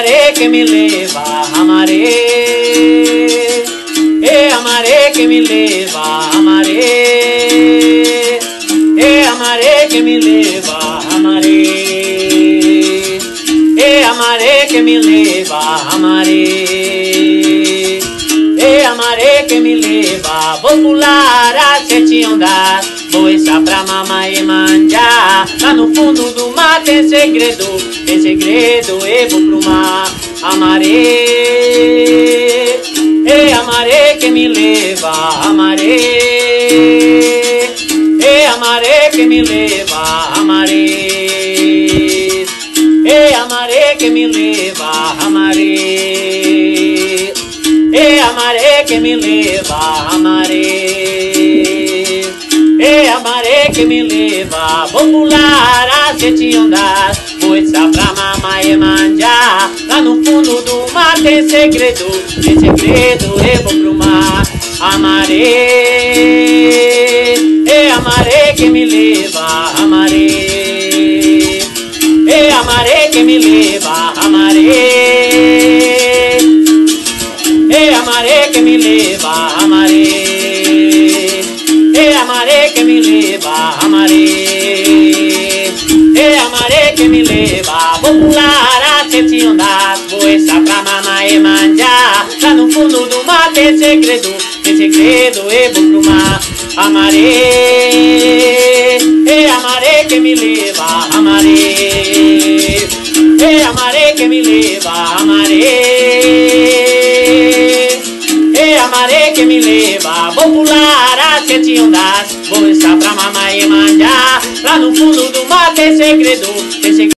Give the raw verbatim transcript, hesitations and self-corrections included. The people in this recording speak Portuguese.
amaré que me leva, amaré. É amaré que me leva, amaré. É amaré que me leva, amaré. É amaré que me leva, amaré. É amaré que me leva, vou pular as sete ondas, vou echar pra mamãe e manjar. Lá no fundo do mar tem segredo, tem segredo, eu vou pro mar. Amaré, é amaré que me leva, amaré. É amaré que me leva, amaré. É amaré que me leva, amaré. É amaré que me leva, amaré. É amaré que me leva, vou pular as sete ondas, vou echar pra mamãe e manjar. Lá no fundo do mar tem segredo, tem segredo, eu vou pro mar. Amaré, é amaré que me leva, amaré. É amaré que me leva, amaré. É amaré que me leva, amaré. É amaré que me leva, amaré. É amaré que me leva, vou pular as sete ondas, vou echar pra mamãe e manjar. Lá no fundo do mar tem segredo, tem segredo, eu vou pro mar. Amaré, é amaré que me leva, amaré. É amaré que me leva, amaré. É amaré que me leva, vou pular as sete ondas, vou echar pra mamãe e manjar. Lá no fundo do mar tem segredo, tem segredo.